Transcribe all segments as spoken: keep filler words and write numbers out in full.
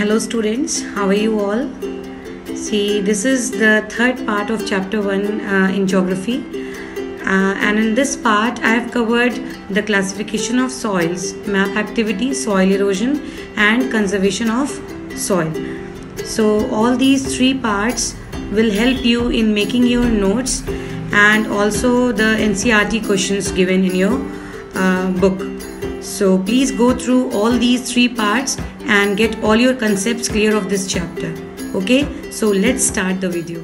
Hello students, how are you all? See, this is the third part of chapter one uh, in geography, uh, and in this part I have covered the classification of soils, map activity, soil erosion and conservation of soil. So all these three parts will help you in making your notes and also the N C E R T questions given in your uh, book. So please go through all these three parts and get all your concepts clear of this chapter. Okay, so let's start the video.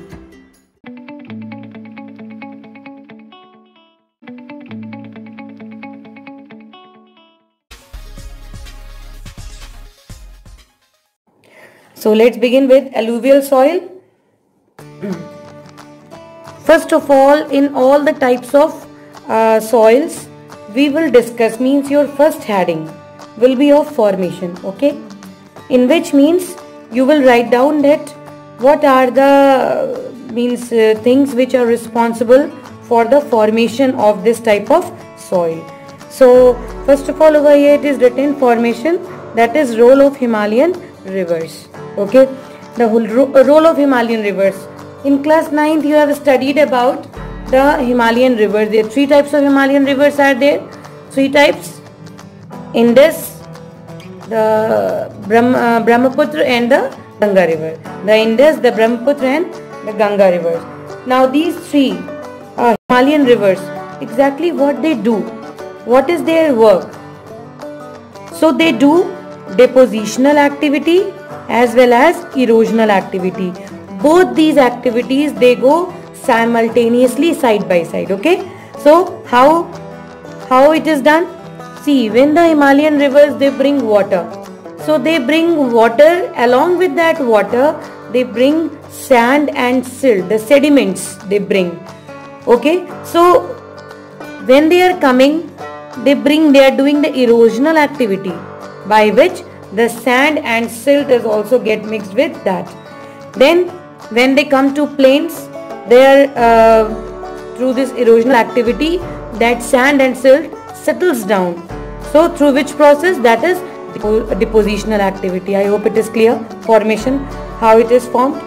So let's begin with alluvial soil. First of all, in all the types of uh, soils we will discuss, means your first heading will be of formation, okay, in which means you will write down that what are the uh, means uh, things which are responsible for the formation of this type of soil. So first of all, over here it is written formation, that is role of Himalayan rivers, okay, the whole ro role of Himalayan rivers. In class ninth you have studied about the Himalayan rivers. There are three types of Himalayan rivers are there, three types: Indus, the Brahm, uh, Brahmaputra and the Ganga river. The Indus, the Brahmaputra and the Ganga rivers. Now these three uh, Himalayan rivers, exactly what they do, what is their work? So they do depositional activity as well as erosional activity. Both these activities they go simultaneously side by side, okay. So how how it is done? See, when the Himalayan rivers they bring water, so they bring water, along with that water they bring sand and silt, the sediments they bring, okay. So when they are coming, they bring they are doing the erosional activity, by which the sand and silt is also get mixed with that. Then when they come to plains, they are uh, through this erosional activity that sand and silt settles down. So through which process? That is depo depositional activity. I hope it is clear. Formation, how it is formed.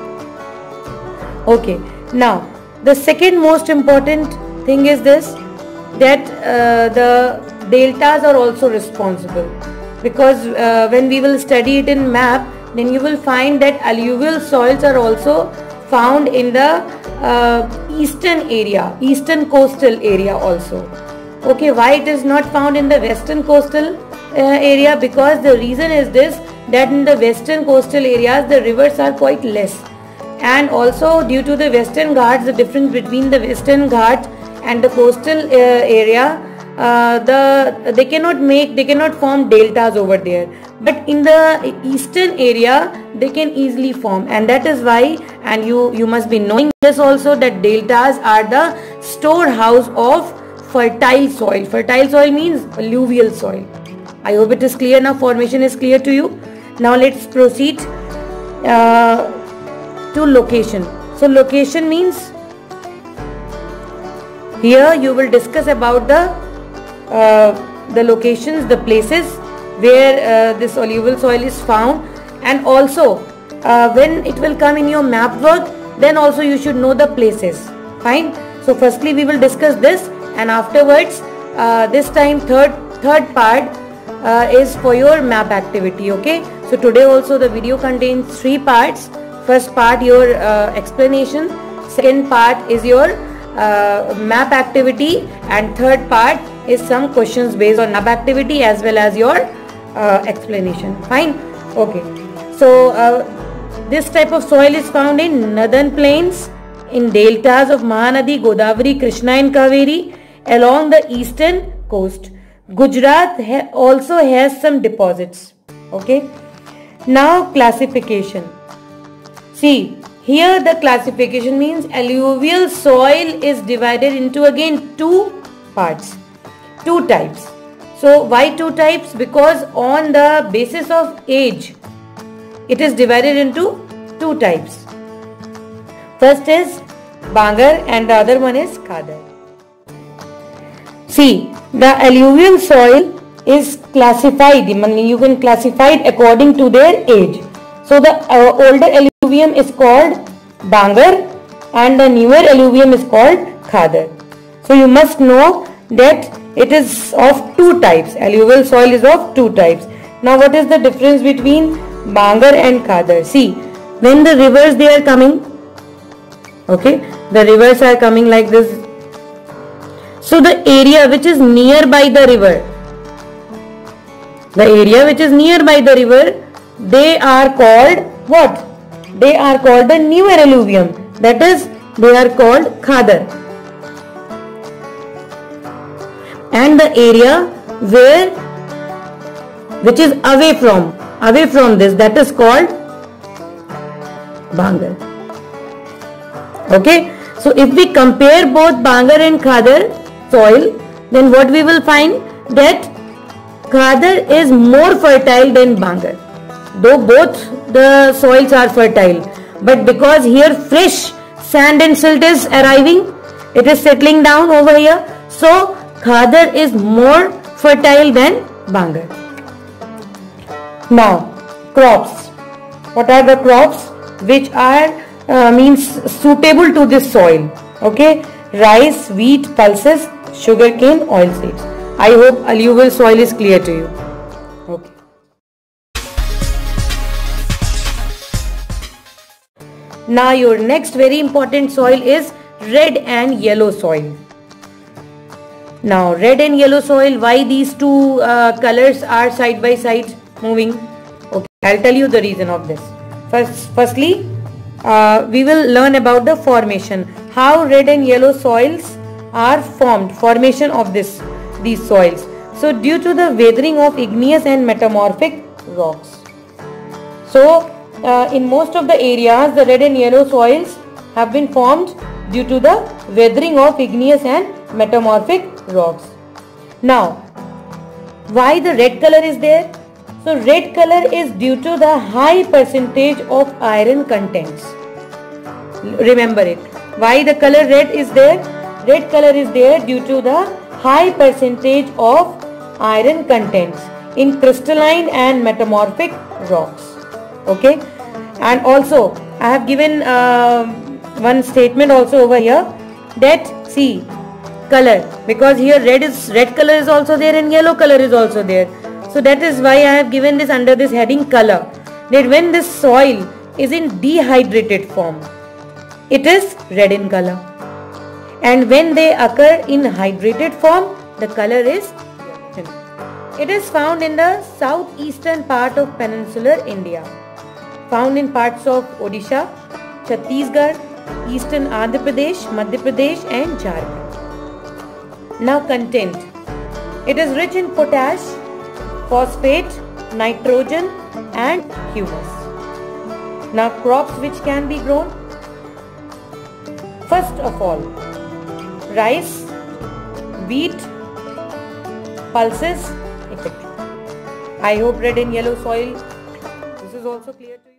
Okay. Now the second most important thing is this, that uh, the deltas are also responsible, because uh, when we will study it in map, then you will find that alluvial soils are also found in the uh, eastern area, eastern coastal area also. Okay, why it is not found in the western coastal uh, area? Because the reason is this, that in the western coastal areas the rivers are quite less, and also due to the western ghats, the difference between the western ghats and the coastal uh, area, uh, the they cannot make they cannot form deltas over there, but in the eastern area they can easily form, and that is why, and you you must be knowing this also, that deltas are the storehouse of fertile soil. Fertile soil means alluvial soil. I hope it is clear now. Formation is clear to you. Now let's proceed uh, to location. So location means, here you will discuss about the uh, the locations, the places where uh, this alluvial soil is found, and also uh, when it will come in your map work, then also you should know the places. Fine. So firstly we will discuss this, and afterwards uh, this time third third part uh, is for your map activity, okay. So today also the video contains three parts. First part your uh, explanation, second part is your uh, map activity, and third part is some questions based on map activity as well as your uh, explanation. Fine. Okay. So uh, this type of soil is found in northern plains, in deltas of Mahanadi, Godavari, Krishna and Kaveri, along the eastern coast. Gujarat ha also has some deposits, okay. Now classification. See, here the classification means alluvial soil is divided into again two parts, two types. So why two types? Because on the basis of age it is divided into two types. First is Bangar and the other one is Khadar. See, the alluvial soil is classified, you can classify it according to their age. So the uh, older alluvium is called Bangar and the newer alluvium is called Khadar. So you must know that it is of two types. Alluvial soil is of two types. Now what is the difference between Bangar and Khadar? See, when the rivers they are coming, okay, the rivers are coming like this. So the area which is nearby the river, the area which is nearby the river, they are called what? They are called the newer alluvium. That is, they are called Khadar. And the area where, which is away from, away from this, that is called Bangar. Okay. So if we compare both Bangar and Khadar soil, then what we will find that Khadar is more fertile than Bangar. Though both the soils are fertile, but because here fresh sand and silt is arriving, it is settling down over here. So Khadar is more fertile than Bangar. Now crops. What are the crops which are uh, means suitable to this soil? Okay, rice, wheat, pulses, sugarcane, oilseeds. I hope alluvial soil is clear to you. Okay. Now your next very important soil is red and yellow soil. Now red and yellow soil, why these two uh, colors are side by side moving? Okay, I'll tell you the reason of this. First, firstly, uh, we will learn about the formation. How red and yellow soils are formed, formation of this these soils. So due to the weathering of igneous and metamorphic rocks. So uh, in most of the areas, the red and yellow soils have been formed due to the weathering of igneous and metamorphic rocks. Now, why the red color is there? So red color is due to the high percentage of iron contents. Remember it. Why the color red is there? Red color is there due to the high percentage of iron contents in crystalline and metamorphic rocks. Okay, and also I have given uh, one statement also over here that see color, because here red is red color is also there and yellow color is also there. So that is why I have given this under this heading color, that when this soil is in dehydrated form, it is red in color, and when they occur in hydrated form, the color is yellow. It is found in the southeastern part of peninsular India, found in parts of Odisha, Chhattisgarh, eastern Andhra Pradesh, Madhya Pradesh and Jharkhand. Now content. It is rich in potash, phosphate, nitrogen and humus. Now crops which can be grown. First of all, rice, wheat, pulses, et cetera. I hope red and yellow soil, this is also clear to you.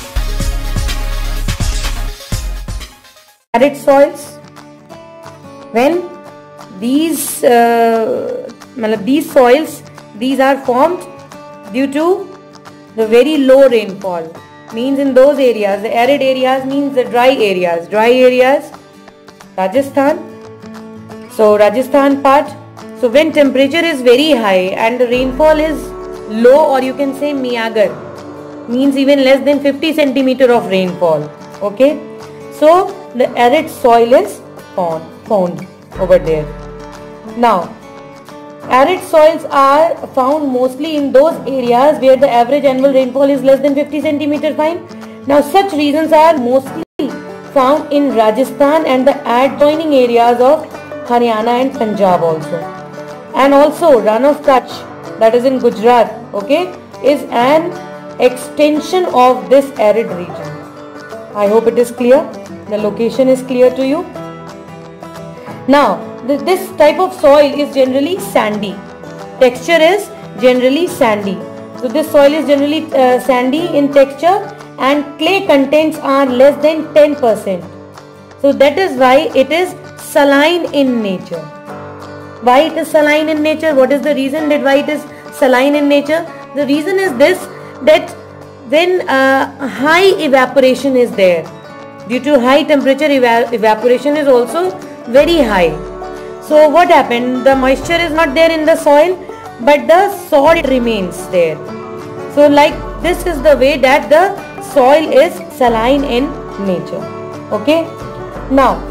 Arid soils, when these uh, these soils, these are formed due to the very low rainfall, means in those areas, the arid areas means the dry areas, dry areas, Rajasthan, so Rajasthan part. So when temperature is very high and the rainfall is low, or you can say meager, means even less than fifty centimeter of rainfall. Okay, so the arid soil is found, found over there. Now, arid soils are found mostly in those areas where the average annual rainfall is less than fifty centimeter fine. Now, such regions are mostly found in Rajasthan and the adjoining areas of Haryana and Punjab also. And also Rann of Kutch, that is in Gujarat, okay, is an extension of this arid region. I hope it is clear. The location is clear to you. Now, th this type of soil is generally sandy. Texture is generally sandy. So this soil is generally uh, sandy in texture and clay contents are less than ten percent. So that is why it is saline in nature. Why it is saline in nature? What is the reason that why it is saline in nature? The reason is this, that when uh, high evaporation is there. Due to high temperature, eva evaporation is also very high. So what happened? The moisture is not there in the soil, but the salt remains there. So like this is the way that the soil is saline in nature. Okay. Now,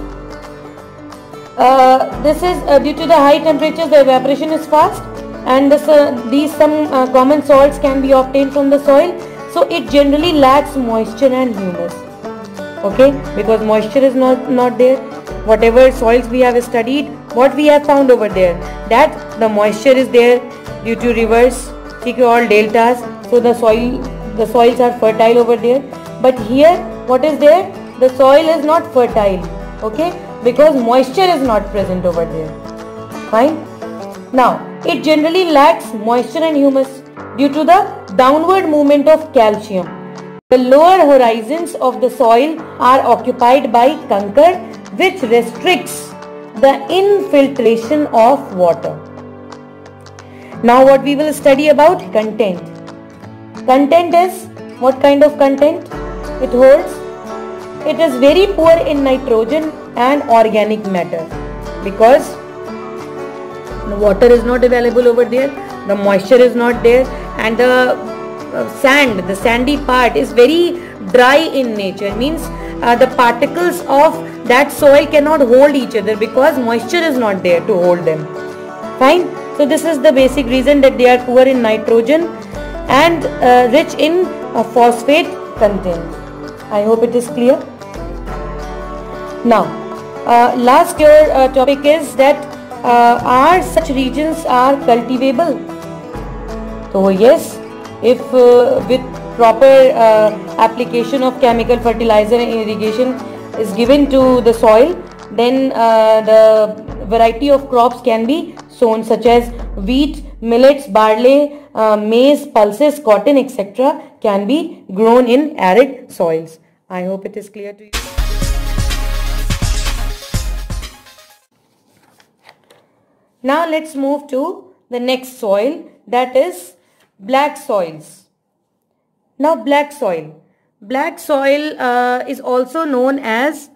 uh, this is uh, due to the high temperatures, the evaporation is fast, and this, uh, these some uh, common salts can be obtained from the soil. So it generally lacks moisture and humus. Okay, because moisture is not not there. Whatever soils we have studied, what we have found over there, that the moisture is there due to rivers, okay, all deltas. So the soil, the soils are fertile over there. But here, what is there? The soil is not fertile. Okay, because moisture is not present over there. Fine. Now, it generally lacks moisture and humus due to the downward movement of calcium. The lower horizons of the soil are occupied by conker, which restricts the infiltration of water. Now what we will study about content. Content is what kind of content it holds? It is very poor in nitrogen and organic matter because the water is not available over there, the moisture is not there, and the Uh, sand, the sandy part is very dry in nature. Means uh, the particles of that soil cannot hold each other because moisture is not there to hold them. Fine. So this is the basic reason that they are poor in nitrogen and uh, rich in uh, phosphate content. I hope it is clear. Now, uh, last your uh, topic is that uh, are such regions are cultivable? So yes. If uh, with proper uh, application of chemical fertilizer and irrigation is given to the soil, then uh, the variety of crops can be sown such as wheat, millets, barley, uh, maize, pulses, cotton, et cetera can be grown in arid soils. I hope it is clear to you. Now let's move to the next soil, that is black soils. Now black soil. Black soil uh, is also known as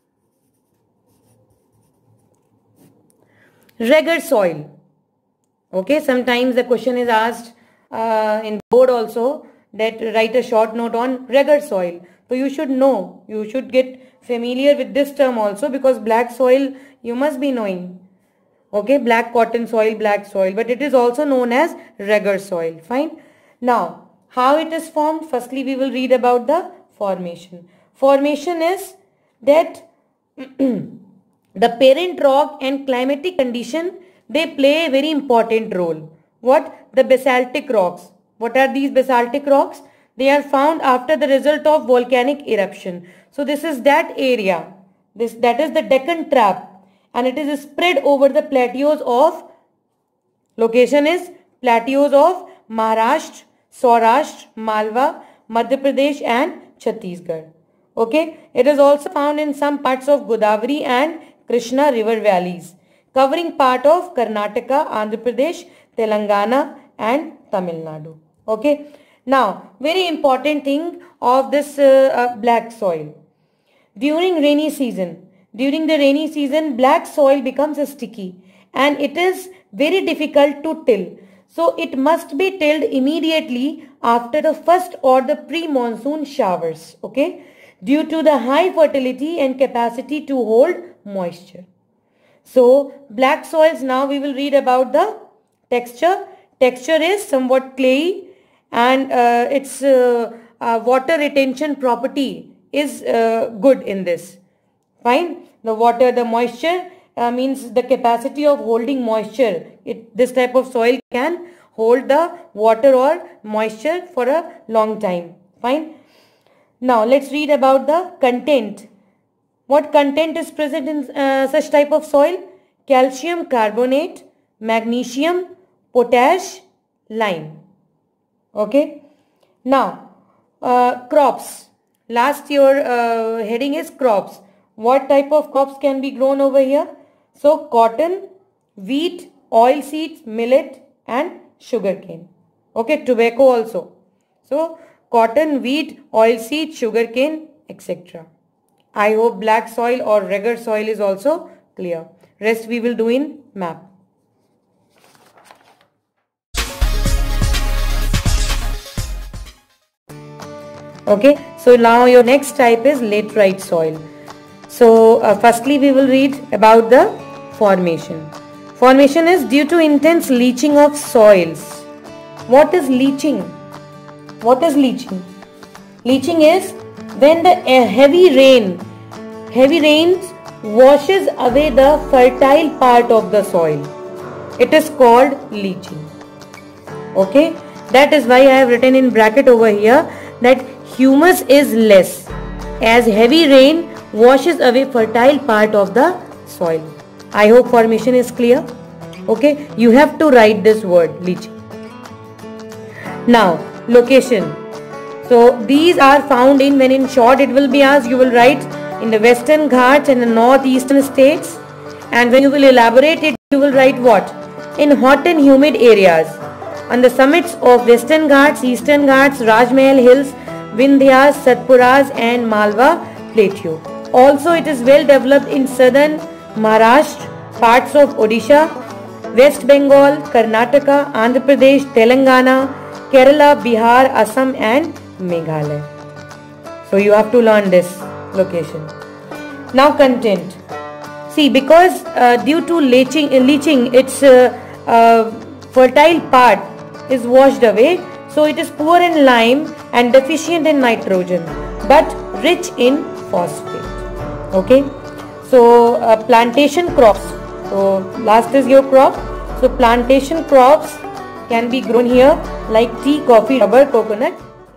regor soil. Okay, sometimes the question is asked uh, in board also that write a short note on regor soil. So you should know, you should get familiar with this term also, because black soil you must be knowing. Okay, black cotton soil, black soil, but it is also known as regor soil. Fine. Now, how it is formed? Firstly, we will read about the formation. Formation is that the parent rock and climatic condition, they play a very important role. What? The basaltic rocks. What are these basaltic rocks? They are found after the result of volcanic eruption. So this is that area. This that is the Deccan Trap. And it is spread over the plateaus of, location is plateaus of Maharashtra, Saurashtra, Malwa, Madhya Pradesh and Chhattisgarh. Okay, it is also found in some parts of Godavari and Krishna river valleys, covering part of Karnataka, Andhra Pradesh, Telangana and Tamil Nadu. Okay, now very important thing of this uh, uh, black soil. During rainy season, During the rainy season, black soil becomes sticky and it is very difficult to till. So it must be tilled immediately after the first or the pre-monsoon showers. Okay, due to the high fertility and capacity to hold moisture. So black soils, now we will read about the texture. Texture is somewhat clayey and uh, its uh, uh, water retention property is uh, good in this. Fine. The water, the moisture uh, means the capacity of holding moisture. It, this type of soil can hold the water or moisture for a long time. Fine. Now let's read about the content. What content is present in uh, such type of soil? Calcium carbonate, magnesium, potash, lime. Okay. Now uh, crops. Last your uh, heading is crops. What type of crops can be grown over here? So cotton, wheat, oilseeds, millet and sugarcane. Okay, tobacco also. So cotton, wheat, oilseed, sugarcane, et cetera. I hope black soil or regular soil is also clear. Rest we will do in map. Okay, so now your next type is laterite soil. So uh, firstly we will read about the formation. Formation is due to intense leaching of soils. What is leaching? What is leaching? Leaching is when the heavy rain, heavy rains washes away the fertile part of the soil. It is called leaching. Okay, that is why I have written in bracket over here that humus is less as heavy rain washes away fertile part of the soil. I hope formation is clear. Okay, you have to write this word leaching. Now location. So these are found in, when in short it will be asked, you will write in the Western Ghats and the northeastern states, and when you will elaborate it you will write what? In hot and humid areas on the summits of Western Ghats, Eastern Ghats, Rajmahal Hills, Vindhyas, Satpuras and Malwa Plateau. Also it is well developed in southern Maharashtra, parts of Odisha, West Bengal, Karnataka, Andhra Pradesh, Telangana, Kerala, Bihar, Assam and Meghalaya. So you have to learn this location. Now content. See, because uh, due to leaching, uh, leaching its uh, uh, fertile part is washed away, so it is poor in lime and deficient in nitrogen but rich in phosphate. Okay, so uh, plantation crops. So last is your crop. So plantation crops can be grown here like tea, coffee, rubber, coconut.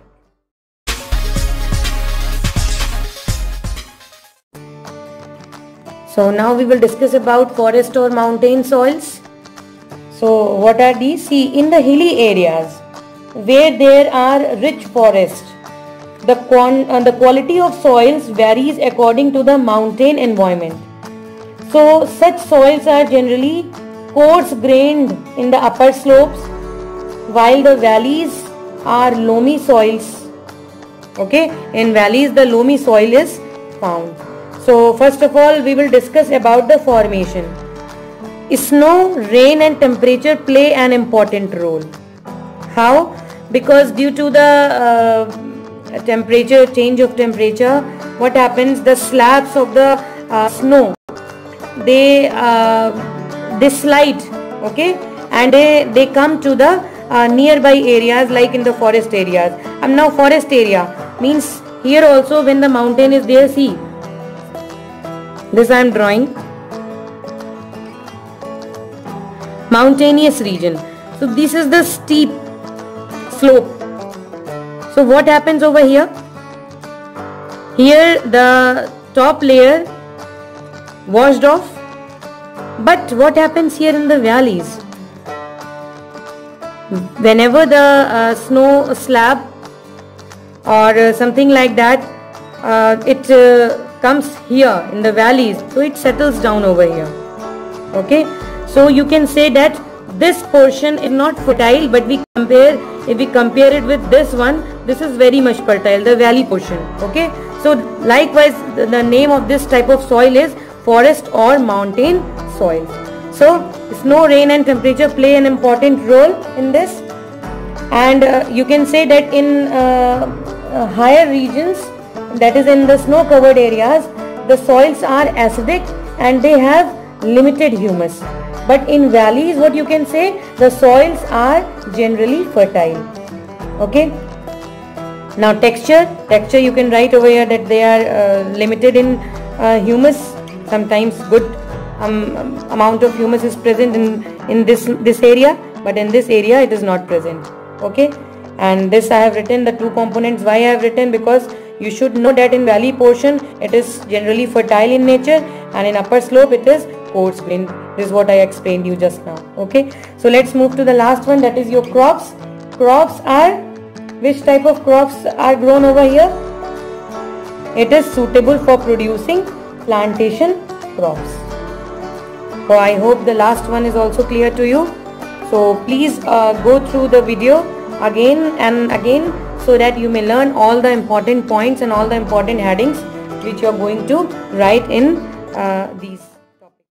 So now we will discuss about forest or mountain soils. So what are these? See, in the hilly areas where there are rich forests, the, con uh, the quality of soils varies according to the mountain environment. So such soils are generally coarse grained in the upper slopes, while the valleys are loamy soils. Okay, in valleys the loamy soil is found. So first of all we will discuss about the formation. Snow, rain and temperature play an important role. How? Because due to the uh, temperature, change of temperature, what happens, the slabs of the uh, snow, they uh, they slide, okay, and they, they come to the uh, nearby areas like in the forest areas. And now forest area means here also when the mountain is there, see, this I am drawing mountainous region. So this is the steep slope. So what happens over here? Here the top layer washed off, but what happens here in the valleys? Whenever the uh, snow slab or uh, something like that, uh, it uh, comes here in the valleys, so it settles down over here. Okay, so you can say that this portion is not fertile, but we compare if we compare it with this one, this is very much fertile, the valley portion. Okay, so likewise the, the name of this type of soil is forest or mountain soil. So snow, rain and temperature play an important role in this, and uh, you can say that in uh, uh, higher regions, that is in the snow covered areas, the soils are acidic and they have limited humus. But in valleys, what you can say, the soils are generally fertile. Okay. Now texture, texture you can write over here that they are uh, limited in uh, humus. Sometimes good um, amount of humus is present in in this this area, but in this area it is not present. Okay. And this I have written the two components. Why I have written? Because you should know that in valley portion it is generally fertile in nature, and in upper slope it is coarse grained. This is what I explained you just now. Okay, so let's move to the last one, that is your crops. Crops are, which type of crops are grown over here? It is suitable for producing plantation crops. So I hope the last one is also clear to you. So please uh, go through the video again and again so that you may learn all the important points and all the important headings which you are going to write in uh, these topics.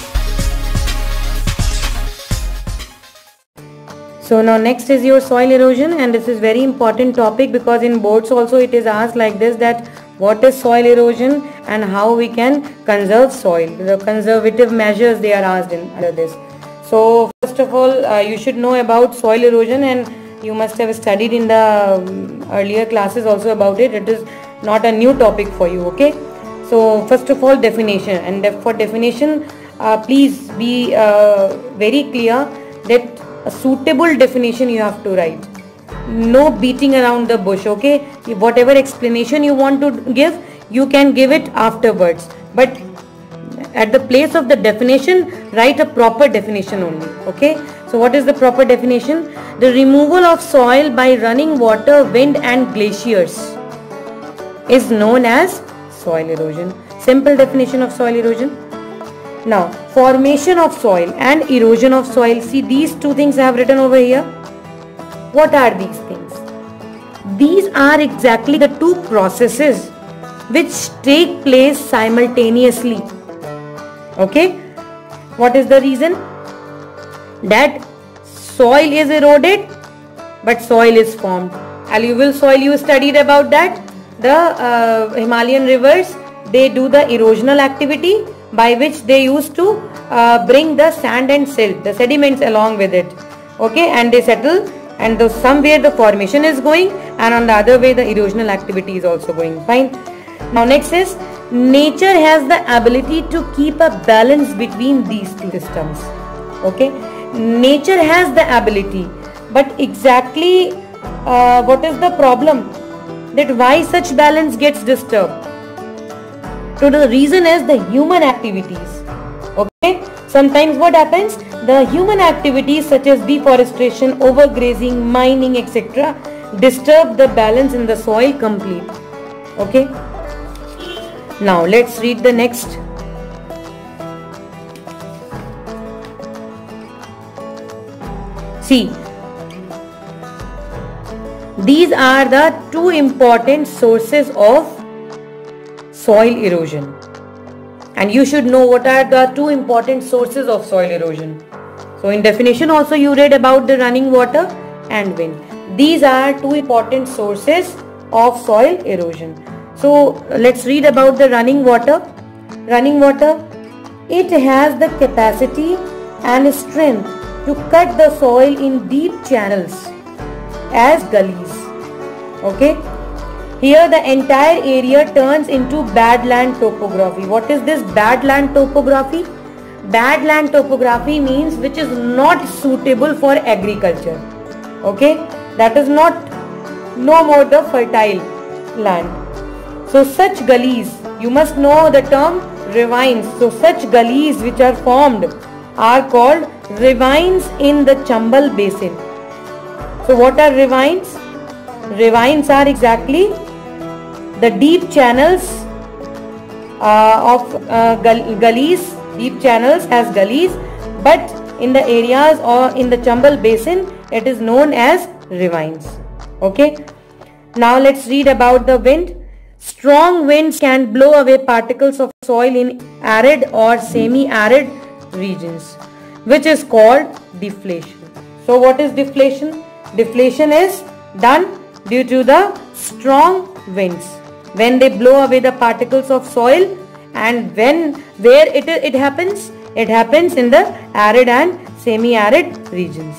So now next is your soil erosion, and this is very important topic because in boards also it is asked like this, that what is soil erosion and how we can conserve soil. The conservative measures they are asked in under this. So first of all, uh, you should know about soil erosion, and you must have studied in the um, earlier classes also about it. It is not a new topic for you, okay? So first of all, definition, and for definition, uh, please be uh, very clear that a suitable definition you have to write. No beating around the bush, okay? Whatever explanation you want to give, you can give it afterwards, but at the place of the definition, write a proper definition only, okay? So what is the proper definition? The removal of soil by running water, wind and glaciers is known as soil erosion. Simple definition of soil erosion. Now, formation of soil and erosion of soil. See, these two things I have written over here. What are these things? These are exactly the two processes which take place simultaneously. Okay? What is the reason? That soil is eroded, but soil is formed. Alluvial soil, you studied about that. The uh, Himalayan rivers, they do the erosional activity by which they used to uh, bring the sand and silt, the sediments along with it. Okay, and they settle, and the, somewhere the formation is going, and on the other way the erosional activity is also going. Fine. Now next is, nature has the ability to keep a balance between these two systems. Okay, nature has the ability, but exactly uh, what is the problem? That why such balance gets disturbed? So the reason is the human activities. Okay, sometimes what happens? The human activities such as deforestation, overgrazing, mining, et cetera disturb the balance in the soil completely. Okay. Now let's read the next. See, these are the two important sources of soil erosion, and you should know what are the two important sources of soil erosion. So in definition also you read about the running water and wind. These are two important sources of soil erosion. So let's read about the running water. Running water, it has the capacity and strength to cut the soil in deep channels as gullies. Okay, here the entire area turns into badland topography. What is this badland topography? Badland topography means which is not suitable for agriculture. Okay, that is not no more the fertile land. So such gullies, you must know the term ravines. So such gullies which are formed are called ravines in the Chambal basin. So what are ravines? Ravines are exactly the deep channels uh, of uh, gullies, deep channels as gullies, but in the areas or in the Chambal basin it is known as ravines. Okay. Now let's read about the wind. Strong winds can blow away particles of soil in arid or semi-arid regions, which is called deflation. So what is deflation? Deflation is done due to the strong winds, when they blow away the particles of soil, and when where it, it happens? It happens in the arid and semi-arid regions.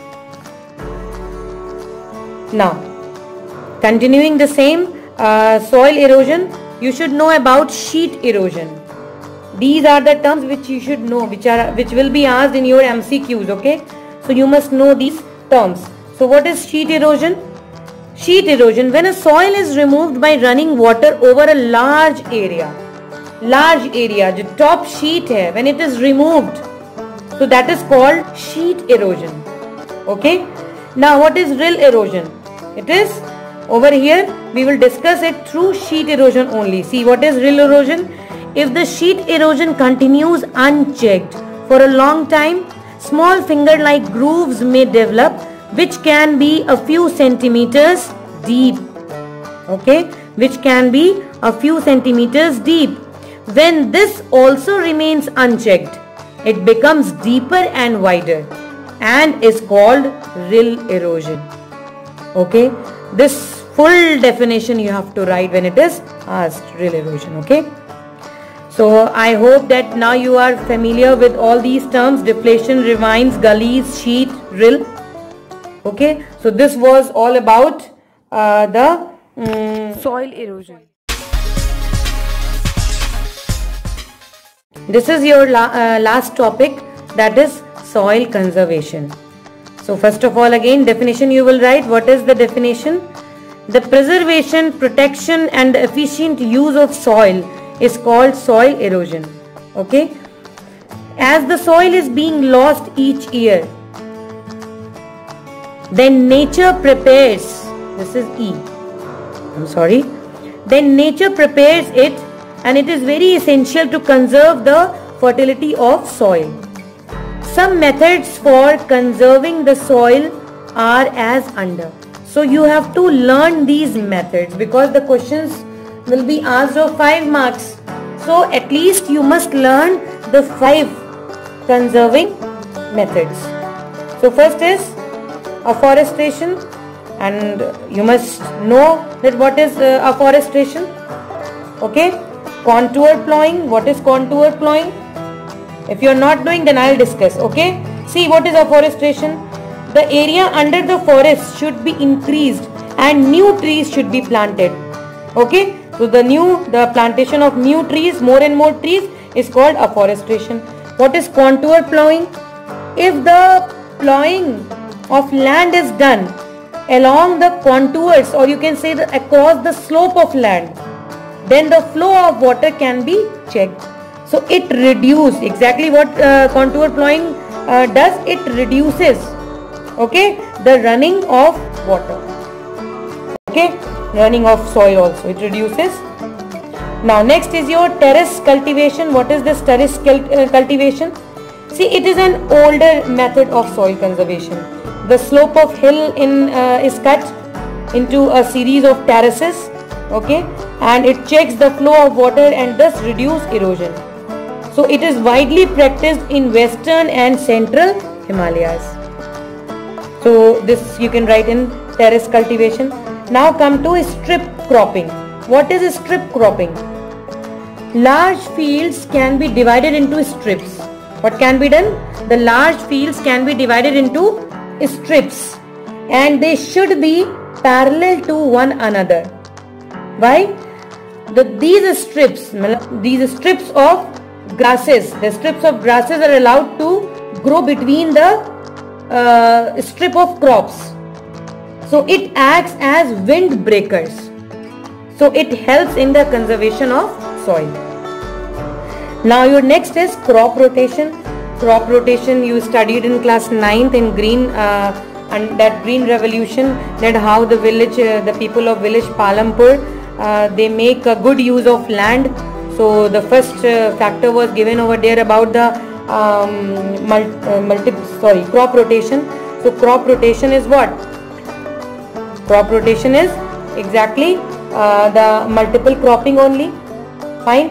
Now, continuing the same uh, soil erosion, you should know about sheet erosion. These are the terms which you should know, which are which will be asked in your M C Qs. Okay, so you must know these terms. So what is sheet erosion? Sheet erosion, when a soil is removed by running water over a large area. Large area, the top sheet hai, when it is removed, so that is called sheet erosion. Okay. Now what is rill erosion? It is over here, we will discuss it through sheet erosion only. See, what is rill erosion? If the sheet erosion continues unchecked for a long time, small finger-like grooves may develop, which can be a few centimeters deep, okay, which can be a few centimeters deep. When this also remains unchecked, it becomes deeper and wider and is called rill erosion. Okay, this full definition you have to write when it is asked, rill erosion. Okay, so I hope that now you are familiar with all these terms: deflation, ravines, gullies, sheet, rill. Okay, so this was all about uh, the um, soil erosion. This is your la uh, last topic, that is soil conservation. So first of all, again, definition you will write. What is the definition? The preservation, protection and efficient use of soil is called soil erosion. Okay, as the soil is being lost each year, then nature prepares, this is E, I'm sorry, then nature prepares it, and it is very essential to conserve the fertility of soil. Some methods for conserving the soil are as under. So you have to learn these methods because the questions will be asked of five marks. So at least you must learn the five conserving methods. So first is afforestation, and you must know that what is uh, afforestation. Okay, contour plowing. What is contour plowing? If you are not knowing, then I will discuss. Okay, see what is afforestation. The area under the forest should be increased and new trees should be planted. Okay, so the new the plantation of new trees, more and more trees, is called afforestation. What is contour plowing? If the plowing of land is done along the contours, or you can say the, across the slope of land, then the flow of water can be checked. So it reduces, exactly what uh, contour plowing uh, does, it reduces, okay, the running of water, okay, running of soil also, it reduces. Now next is your terrace cultivation. What is this terrace uh, cultivation? See, it is an older method of soil conservation. The slope of hill in uh, is cut into a series of terraces, okay, and it checks the flow of water and thus reduce erosion. So it is widely practiced in western and central Himalayas. So this you can write in terrace cultivation. Now come to strip cropping. What is strip cropping? Large fields can be divided into strips. What can be done? The large fields can be divided into strips, and they should be parallel to one another. Why? The, these strips, these strips of grasses, the strips of grasses are allowed to grow between the uh, strip of crops. So it acts as wind breakers. So it helps in the conservation of soil. Now your next is crop rotation. Crop rotation you studied in class ninth in green uh, and that green revolution, that how the village, uh, the people of village Palampur, uh, they make a good use of land. So the first uh, factor was given over there about the um, multi, uh, multi, sorry, crop rotation. So crop rotation is what? Crop rotation is exactly uh, the multiple cropping only. Fine.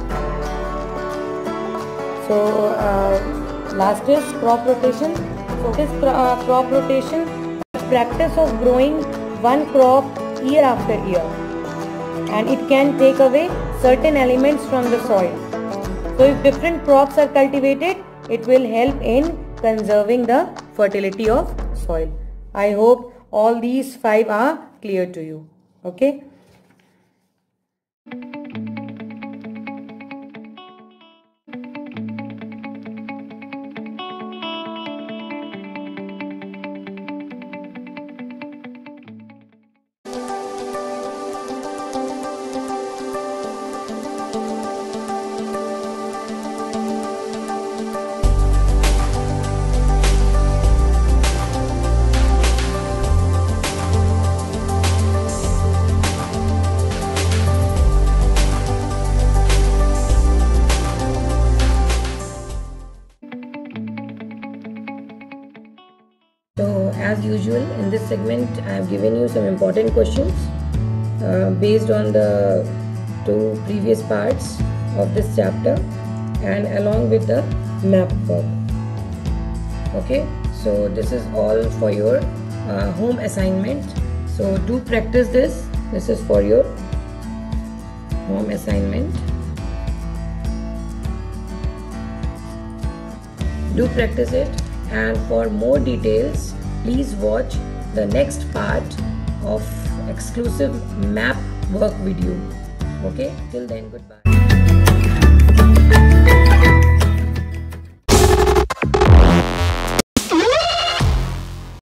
So uh, last is crop rotation. So this uh, crop rotation, practice of growing one crop year after year, and it can take away certain elements from the soil. So if different crops are cultivated, it will help in conserving the fertility of soil. I hope all these five are clear to you. Okay. as usual, in this segment I have given you some important questions uh, based on the two previous parts of this chapter and along with the map work. Okay, so this is all for your uh, home assignment. So do practice this. This is for your home assignment. Do practice it, and for more details please watch the next part of exclusive map work video. Okay, till then, goodbye.